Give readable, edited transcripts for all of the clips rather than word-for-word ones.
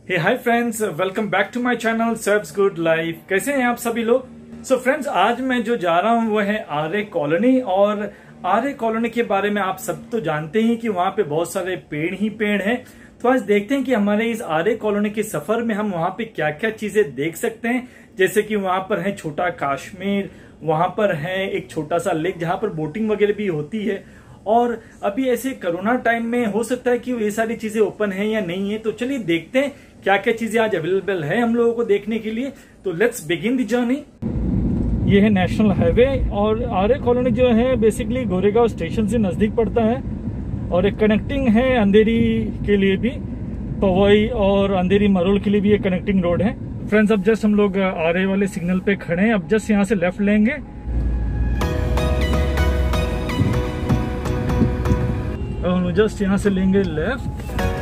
Hey hi friends, welcome back to my channel Surbs good life. कैसे हैं आप सभी लोग? सो फ्रेंड्स, आज मैं जो जा रहा हूं वो है आर्य कॉलोनी। और आर्य कॉलोनी के बारे में आप सब तो जानते हैं कि वहां पे बहुत सारे पेड़ ही पेड़ हैं। तो आज देखते हैं कि हमारे इस आर्य कॉलोनी के सफर में हम वहां पे क्या क्या चीजें देख सकते हैं। जैसे कि वहां पर है छोटा कश्मीर, वहां पर है एक छोटा सा लेक जहां पर बोटिंग वगैरह भी होती है। और अभी ऐसे कोरोना टाइम में हो सकता है कि ये सारी चीजें ओपन है या नहीं है। तो चलिए देखते हैं क्या क्या चीजें आज अवेलेबल है हम लोगों को देखने के लिए। तो लेट्स बिगिन द जर्नी। ये है नेशनल हाईवे और आर्य कॉलोनी जो है बेसिकली गोरेगांव स्टेशन से नजदीक पड़ता है और एक कनेक्टिंग है अंधेरी के लिए भी, पवई और अंधेरी मरोल के लिए भी एक कनेक्टिंग रोड है। फ्रेंड्स, अब जस्ट हम लोग आर्य वाले सिग्नल पे खड़े हैं। अब जस्ट यहाँ से लेफ्ट लेंगे और हम जस्ट यहाँ से लेंगे लेफ्ट।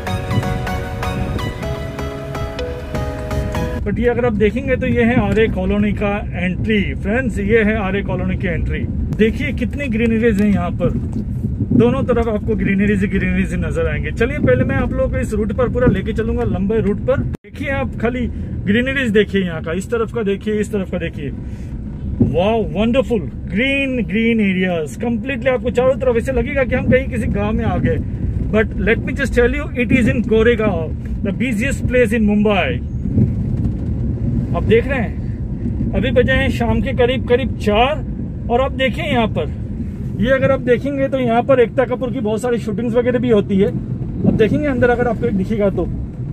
बट ये अगर आप देखेंगे तो ये है आर्य कॉलोनी का एंट्री। फ्रेंड्स, ये है आर्य कॉलोनी की एंट्री। देखिए कितनी ग्रीनरीज है यहाँ पर, दोनों तरफ आपको ग्रीनरीज नजर आएंगे। चलिए पहले मैं आप लोगों को इस रूट पर पूरा लेके चलूंगा, लंबे रूट पर। देखिए आप खाली ग्रीनरीज देखिए यहाँ का, इस तरफ का देखिए, इस तरफ का देखिए। Wow, wonderful green green areas completely. आपको चारों तरफ ऐसे लगेगा कि हम कहीं किसी गांव में आ गए। But let me just tell you, it is in Goregaon, the busiest place in Mumbai. आप देख रहे हैं अभी बजे हैं शाम के करीब 4। और आप देखें यहाँ पर, ये अगर आप देखेंगे तो यहाँ पर एकता कपूर की बहुत सारी शूटिंग्स वगैरह भी होती है। अब देखेंगे अंदर अगर आपको एक दिखेगा तो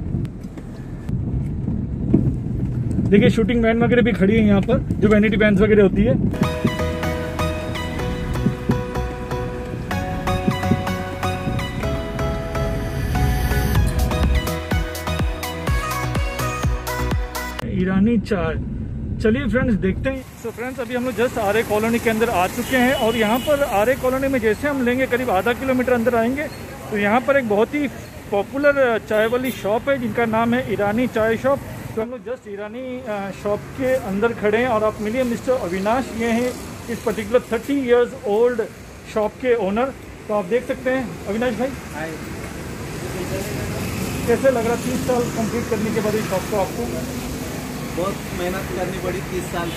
देखिए शूटिंग वैन वगैरह भी खड़ी है यहाँ पर, जो वैनिटी वैन्स वगैरह होती है। ईरानी चाय। चलिए फ्रेंड्स देखते हैं। सो फ्रेंड्स, अभी हम लोग जस्ट आर्य कॉलोनी के अंदर आ चुके हैं और यहाँ पर आर्य कॉलोनी में जैसे हम लेंगे करीब आधा किलोमीटर अंदर आएंगे तो यहाँ पर एक बहुत ही पॉपुलर चाय वाली शॉप है जिनका नाम है ईरानी चाय शॉप। तो हम लोग जस्ट ईरानी शॉप के अंदर खड़े हैं और आप मिलिए मिस्टर अविनाश। ये हैं इस पर्टिकुलर 30 इयर्स ओल्ड शॉप के ओनर। तो आप देख सकते हैं अविनाश भाई, कैसे लग रहा 30 साल कंप्लीट करने के बाद इस शॉप को आपको? बहुत मेहनत करनी पड़ी 30 साल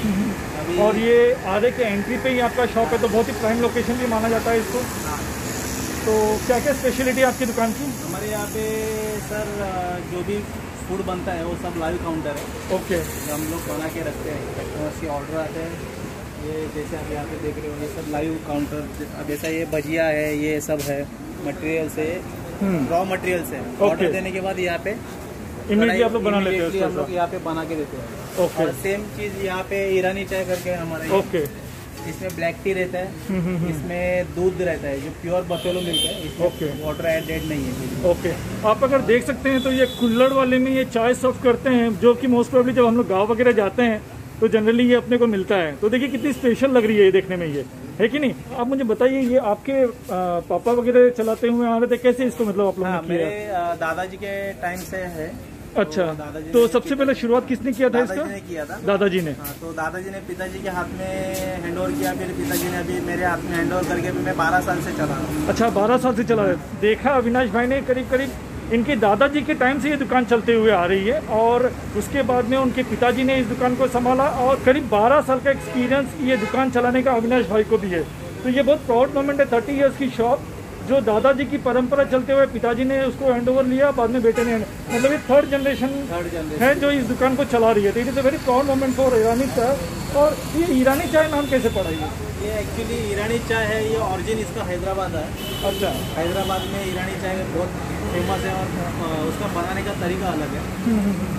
तक। और ये आर्य के एंट्री पे ही आपका शॉप है तो बहुत ही प्राइम लोकेशन भी माना जाता है इसको। हाँ। तो क्या क्या स्पेशलिटी है आपकी दुकान की? हमारे यहाँ पे सर जो भी फूड बनता है वो सब लाइव काउंटर है। ओके। हम लोग बना के रखते हैं, कस्टमर्स के ऑर्डर आते हैं। ये जैसे आप यहाँ पे देख रहे हो ये सब लाइव काउंटर। अब जैसा ये भजिया है, ये सब है मटेरियल से, रॉ मटेरियल से ऑर्डर देने के बाद यहाँ पे इमीडिएटली आप लोग बना लेते हैं? हम लोग यहाँ पे बना के देते हैं। ओके। और सेम चीज यहाँ पे ईरानी चाय करके हमारा। ओके। इसमें ब्लैक टी रहता है, इसमें दूध रहता है जो प्योर बफेलो मिल्क है, इसमें वाटर एडेड नहीं है। ओके। आप अगर देख सकते हैं तो ये कुल्हड़ वाले में ये चाय सर्व करते हैं, जो कि मोस्ट प्रोबेबली जब हम लोग गाँव वगैरह जाते हैं तो जनरली ये अपने को मिलता है। तो देखिए कितनी स्पेशल लग रही है ये देखने में, ये है कि नहीं? आप मुझे बताइए, ये आपके पापा वगैरह चलाते हुए आ रहे थे, कैसे इसको मतलब आप लोगों ने किया? मेरे दादाजी के टाइम से है। अच्छा, तो सबसे पहले शुरुआत किसने किया था इसका? दादाजी ने किया था। दादाजी ने? हाँ, तो दादाजी ने पिताजी के हाथ में हैंड ओवर किया, फिर पिताजी ने अभी मेरे हाथ में हैंड ओवर करके मैं 12 साल से चला रहा हूँ। अच्छा, 12 साल से चला रहे। देखा अविनाश भाई ने, करीब करीब इनके दादाजी के टाइम से ये दुकान चलते हुए आ रही है और उसके बाद में उनके पिताजी ने इस दुकान को संभाला और करीब 12 साल का एक्सपीरियंस ये दुकान चलाने का अविनाश भाई को भी है। तो ये बहुत प्राउड मोमेंट है। 30 इयर्स की शॉप, जो दादाजी की परंपरा चलते हुए पिताजी ने उसको हैंड ओवर लिया, बाद में बेटे ने, मतलब ये थर्ड जनरेशन है जो इस दुकान को चला रही है। तो it is a very proud moment for Irani chai. और ये ईरानी चाय नाम कैसे पड़ा? ये एक्चुअली ईरानी चाय है, ये ऑरिजिन इसका हैदराबाद है। अच्छा। हैदराबाद में ईरानी चाय बहुत फेमस है और उसका बनाने का तरीका अलग है।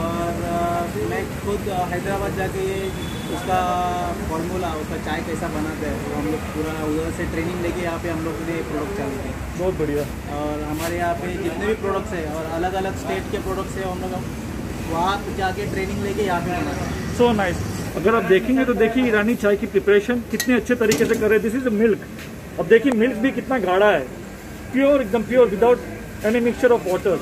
और मैं खुद हैदराबाद जाके उसका फॉर्मूला, उसका चाय कैसा बनाते हैं वो हम लोग पूरा उधर से ट्रेनिंग लेके यहाँ पे हम लोग ने प्रोडक्ट चालू किए। बहुत बढ़िया। और हमारे यहाँ पे जितने भी प्रोडक्ट्स हैं और अलग अलग स्टेट के प्रोडक्ट्स हैं, हम लोग वहाँ जाके ट्रेनिंग लेके यहाँ पे बनाते हैं। So nice. अगर आप देखेंगे तो देखिए ईरानी चाय की प्रिपरेशन कितने अच्छे तरीके से कर रहे हैं। This is milk. अब देखिए मिल्क भी कितना गाढ़ा है, प्योर, एकदम pure, without any mixture of water.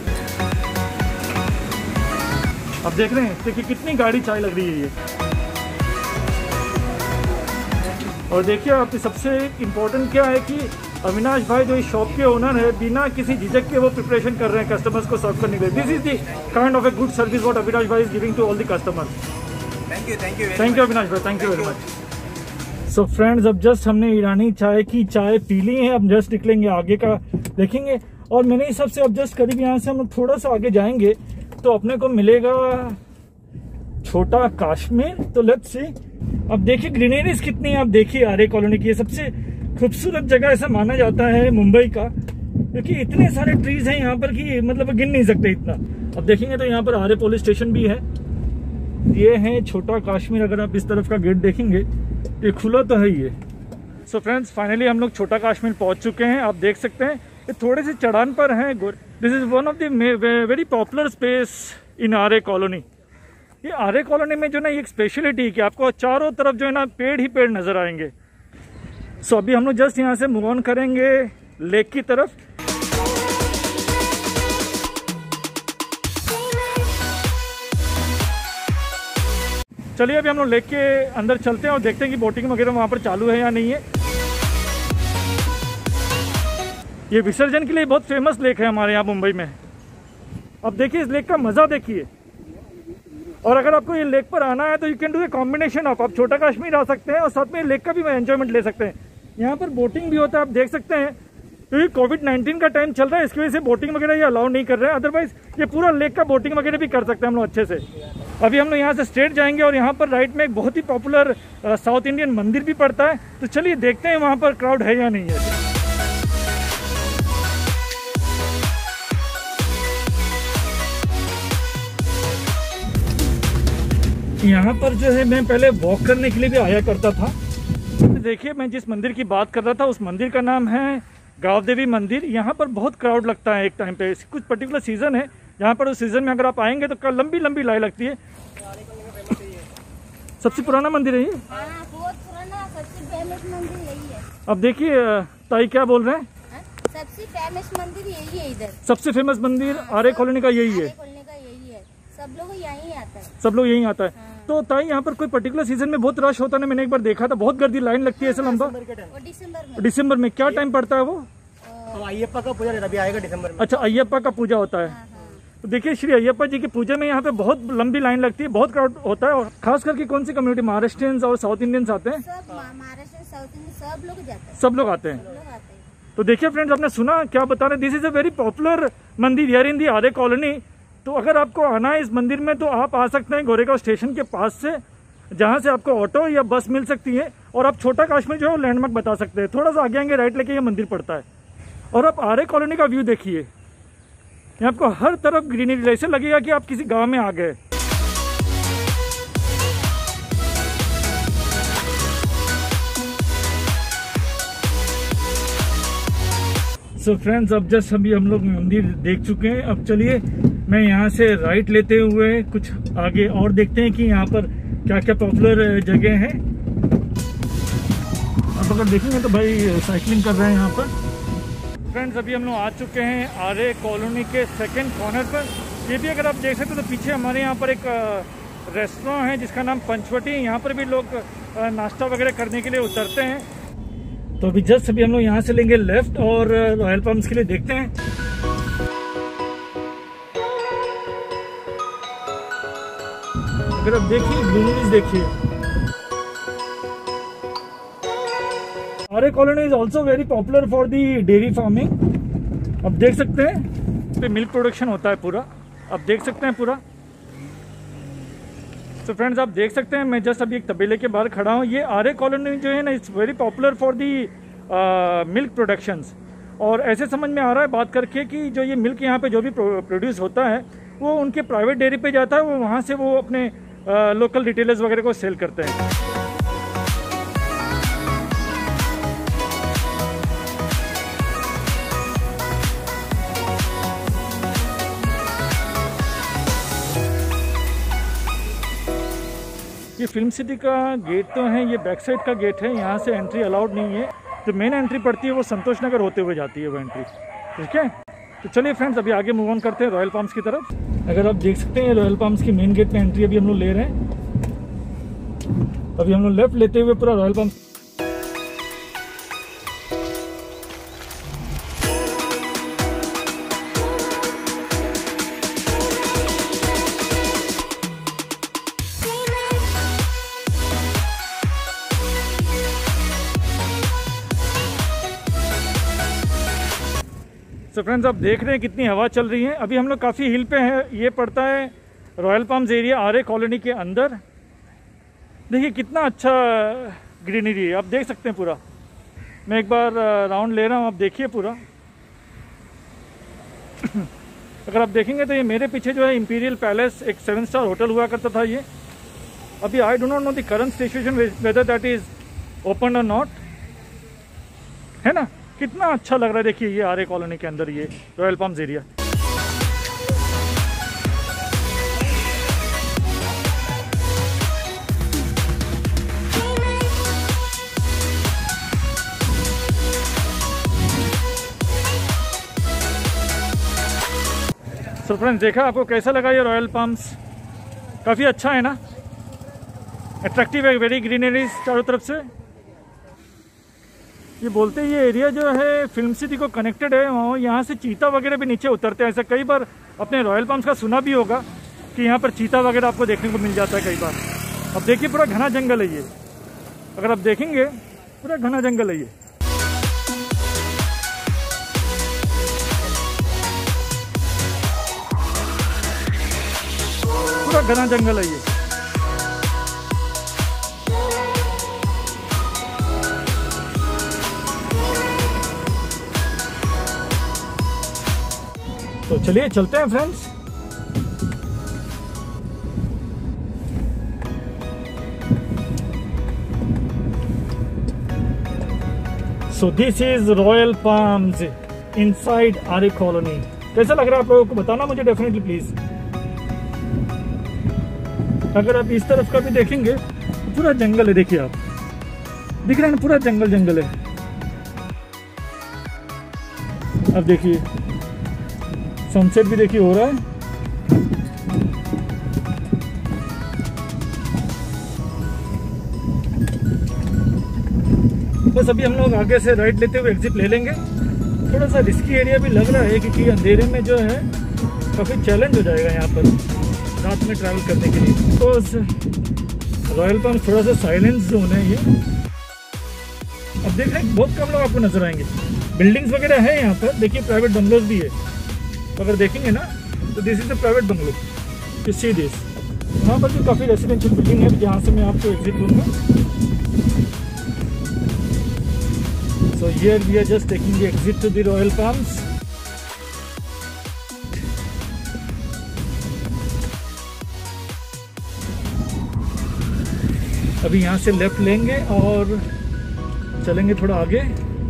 अब देख रहे हैं, देखिए कितनी गाढ़ी चाय लग रही है ये। और देखिए आप सबसे इम्पोर्टेंट क्या है कि अविनाश भाई जो इस शॉप के ओनर है, बिना किसी झिझक के वो प्रिपरेशन कर रहे हैं कस्टमर्स को सर्व करने के लिए। This is the kind of a good service what Avinash भाई is giving to all the customers. Thank you Avinash भाई, thank you very much. So friends, अब जस्ट हमने ईरानी चाय की चाय पी ली है, अब जस्ट निकलेंगे आगे का देखेंगे। और मैंने इस सबसे अब जस्ट करीब यहाँ से हम लोग थोड़ा सा आगे जाएंगे तो अपने को मिलेगा छोटा कश्मीर। तो लेट्स सी। अब देखिए ग्रीनरीज कितनी है, आप देखिए आर्य कॉलोनी की। सबसे खूबसूरत जगह ऐसा माना जाता है मुंबई का, क्योंकि इतने सारे ट्रीज हैं यहाँ पर कि मतलब गिन नहीं सकते इतना। अब देखेंगे तो यहाँ पर आर्य पुलिस स्टेशन भी है। ये है छोटा कश्मीर। अगर आप इस तरफ का गेट देखेंगे ये खुला तो है ही। सो फ्रेंड्स, फाइनली हम लोग छोटा कश्मीर पहुंच चुके हैं। आप देख सकते हैं ये थोड़े से चढ़ान पर है। This is one of the very popular space in Aarey colony. ये आर्य कॉलोनी में जो ना एक स्पेशलिटी है कि आपको चारों तरफ जो है ना पेड़ ही पेड़ नजर आएंगे। सो अभी हम लोग जस्ट यहाँ से मूव ऑन करेंगे लेक की तरफ। चलिए अभी हम लोग लेक के अंदर चलते हैं और देखते हैं कि बोटिंग वगैरह वहाँ पर चालू है या नहीं है। ये विसर्जन के लिए बहुत फेमस लेक है हमारे यहाँ मुंबई में। अब देखिए इस लेक का मज़ा देखिए। और अगर आपको ये लेक पर आना है तो you can do a combination of, आप छोटा कश्मीर आ सकते हैं और साथ में लेक का भी एंजॉयमेंट ले सकते हैं। यहाँ पर बोटिंग भी होता है, आप देख सकते हैं। क्योंकि कोविड-19 का टाइम चल रहा है इसकी वजह से बोटिंग वगैरह ये अलाउ नहीं कर रहे हैं, अदरवाइज ये पूरा लेक का बोटिंग वगैरह भी कर सकते हैं हम लोग अच्छे से। अभी हम लोग यहाँ से स्ट्रेट जाएंगे और यहाँ पर राइट में एक बहुत ही पॉपुलर साउथ इंडियन मंदिर भी पड़ता है। तो चलिए देखते हैं वहाँ पर क्राउड है या नहीं है। यहाँ पर जो है मैं पहले वॉक करने के लिए भी आया करता था। देखिए मैं जिस मंदिर की बात कर रहा था उस मंदिर का नाम है गांव देवी मंदिर। यहाँ पर बहुत क्राउड लगता है एक टाइम पे, कुछ पर्टिकुलर सीजन है यहाँ पर। उस सीजन में अगर आप आएंगे तो लंबी लंबी लाइन लगती है। सबसे पुराना मंदिर है ये। बहुत पुराना, सबसे फेमस मंदिर यही है। अब देखिए ताई क्या बोल रहे हैं, सबसे फेमस मंदिर यही है इधर। सबसे फेमस मंदिर आर्य कॉलोनी का यही है। सब लोग यहीं आता है। सब लोग यहीं आता है। तो ताई यहाँ पर कोई पर्टिकुलर सीजन में बहुत रश होता है ना, मैंने एक बार देखा था, बहुत गर्दी लाइन लगती है ऐसे लंबा। दिसंबर में क्या टाइम पड़ता है वो? अय्यप्पा का पूजा अभी आएगा दिसंबर में। अच्छा, अय्यप्पा का पूजा होता है। तो देखिए श्री अय्यप्पा जी की पूजा में यहाँ पे बहुत लंबी लाइन लगती है, बहुत क्राउड होता है। और खास करके कौन सी कम्युनिटी, महाराष्ट्रियंस और साउथ इंडियंस आते हैं? सब लोग आते हैं। तो देखिए फ्रेंड्स, आपने सुना क्या बता रहे, this is a very popular mandir here in the Aarey colony. तो अगर आपको आना है इस मंदिर में तो आप आ सकते हैं गोरेगांव स्टेशन के पास से, जहां से आपको ऑटो या बस मिल सकती है। और आप छोटा कश्मीर जो है लैंडमार्क बता सकते हैं। थोड़ा सा आगे आएंगे राइट लेके ये मंदिर पड़ता है। और आप आर्य कॉलोनी का व्यू देखिए, यहाँ आपको हर तरफ ग्रीनरी, ऐसे लगेगा कि आप किसी गांव में आ गए। सो फ्रेंड्स, अब जस्ट अभी हम लोग मंदिर देख चुके हैं। अब चलिए मैं यहाँ से राइट लेते हुए कुछ आगे और देखते हैं कि यहाँ पर क्या क्या पॉपुलर जगह है। अब अगर देखेंगे तो भाई साइकिलिंग कर रहे हैं यहाँ पर। फ्रेंड्स, अभी हम लोग आ चुके हैं आर्य कॉलोनी के सेकंड कॉर्नर पर। ये भी अगर आप देख सकते हो तो पीछे हमारे यहाँ पर एक रेस्टोरेंट है जिसका नाम पंचवटी। यहाँ पर भी लोग नाश्ता वगैरह करने के लिए उतरते हैं। तो अभी जस्ट अभी हम लोग यहाँ से लेंगे लेफ्ट और रॉयल पाम्स के लिए देखते हैं। अगर आप देखिए ग्रीनरीज देखिए। Aarey colony is also very popular for the dairy farming. अब देख सकते हैं पे मिल्क प्रोडक्शन होता है पूरा, अब देख सकते हैं पूरा। तो फ्रेंड्स, आप देख सकते हैं मैं जस्ट अभी एक तबेले के बाहर खड़ा हूँ। ये आर्य कॉलोनी जो है ना, it's very popular for the milk productions. और ऐसे समझ में आ रहा है बात करके कि जो ये मिल्क यहाँ पे जो भी प्रोड्यूस होता है वो उनके प्राइवेट डेयरी पे जाता है, वो वहाँ से वो अपने लोकल रिटेलर्स वगैरह को सेल करते हैं। ये फिल्म सिटी का गेट तो है, ये बैक साइड का गेट है, यहाँ से एंट्री अलाउड नहीं है। जो मेन एंट्री पड़ती है वो संतोष नगर होते हुए जाती है वो एंट्री, ठीक है। तो चलिए फ्रेंड्स, अभी आगे मूव ऑन करते हैं रॉयल पाम्स की तरफ। अगर आप देख सकते हैं रॉयल पाम्स की मेन गेट पे एंट्री अभी हम लोग ले रहे हैं। अभी हम लोग लेफ्ट लेते हुए पूरा रॉयल पाम्स। सो फ्रेंड्स आप देख रहे हैं कितनी हवा चल रही है। अभी हम लोग काफ़ी हिल पे हैं। ये पड़ता है royal palms area Aarey colony के अंदर। देखिए कितना अच्छा ग्रीनरी है, आप देख सकते हैं पूरा। मैं एक बार राउंड ले रहा हूँ, आप देखिए पूरा। अगर आप देखेंगे तो ये मेरे पीछे जो है इंपीरियल पैलेस, एक 7 स्टार होटल हुआ करता था ये। अभी I do not know the current situation whether that is open और नॉट, है ना। कितना अच्छा लग रहा है, देखिए ये आरए कॉलोनी के अंदर ये royal palms area. So friends देखा आपको कैसा लगा ये रॉयल पाम्स? काफ़ी अच्छा है ना, अट्रैक्टिव है, वेरी ग्रीनरी चारों तरफ से। ये बोलते हैं ये एरिया जो है फिल्म सिटी को कनेक्टेड है, और यहाँ से चीता वगैरह भी नीचे उतरते हैं। ऐसा कई बार अपने रॉयल पाम्स का सुना भी होगा कि यहाँ पर चीता वगैरह आपको देखने को मिल जाता है कई बार। अब देखिए पूरा घना जंगल है ये, अगर आप देखेंगे पूरा घना जंगल है ये। पूरा घना जंगल है ये। तो चलिए चलते हैं friends. So this is royal palms inside Aarey colony. कैसा लग रहा है आप लोगों को बताना मुझे डेफिनेटली प्लीज। अगर आप इस तरफ का भी देखेंगे तो पूरा जंगल है, देखिए आप दिख रहा है ना, पूरा जंगल जंगल है। अब देखिए सनसेट भी देखिए हो रहा है। बस अभी हम लोग आगे से राइट लेते हुए एग्जिट ले लेंगे। थोड़ा सा रिस्की एरिया भी लग रहा है क्योंकि अंधेरे में जो है काफ़ी चैलेंज हो जाएगा यहाँ पर रात में ट्रैवल करने के लिए। तो रॉयल पाम्स थोड़ा सा साइलेंस जोन है ये। अब देख रहे हैं बहुत कम लोग आपको नजर आएंगे। बिल्डिंग्स वगैरह है यहाँ पर, देखिए प्राइवेट बंगलोज भी है। अगर देखेंगे ना तो this is the private bungalow, you see this. यहाँ पर भी काफ़ी रेसिडेंशियल बिल्डिंग है जहाँ से मैं आपको एग्जिट दूंगा। So here we are just taking the exit to the royal palms. अभी यहाँ से लेफ्ट लेंगे और चलेंगे थोड़ा आगे।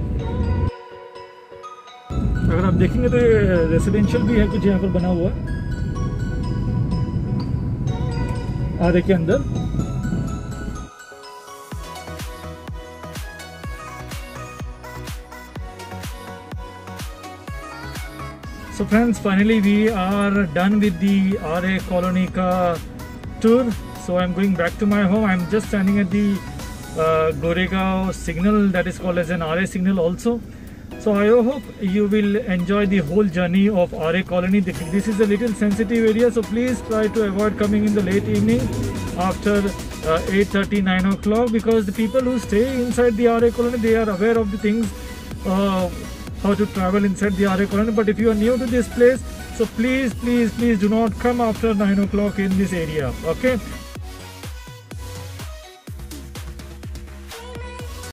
अगर आप देखेंगे तो ये रेसिडेंशियल भी है कुछ यहाँ पर बना हुआ आरए के अंदर। So friends finally we are done with the RA colony का tour. So I'm going back to my home. I'm just standing at the Goregaon signal, that is called as an RA signal also. So I hope you will enjoy the whole journey of RA colony. This is a little sensitive area, so please try to avoid coming in the late evening after 8:30, 9 o'clock, because the people who stay inside the RA colony, they are aware of the things, how to travel inside the RA colony. But if you are new to this place, so please do not come after 9 o'clock in this area, okay?